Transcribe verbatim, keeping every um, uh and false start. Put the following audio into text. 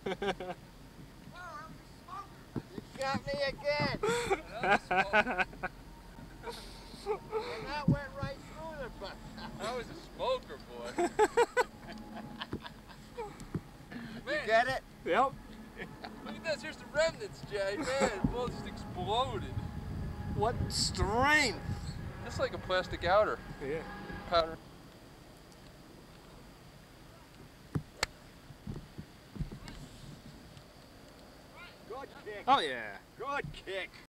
You got me again. And that went right through the butt. I was a smoker, boy. Man, You get it? Yep. look at this. Here's the remnants, Jay. Man, the ball just exploded. What strength! Just like a plastic outer Yeah. powder. Good kick. Oh yeah. Good kick.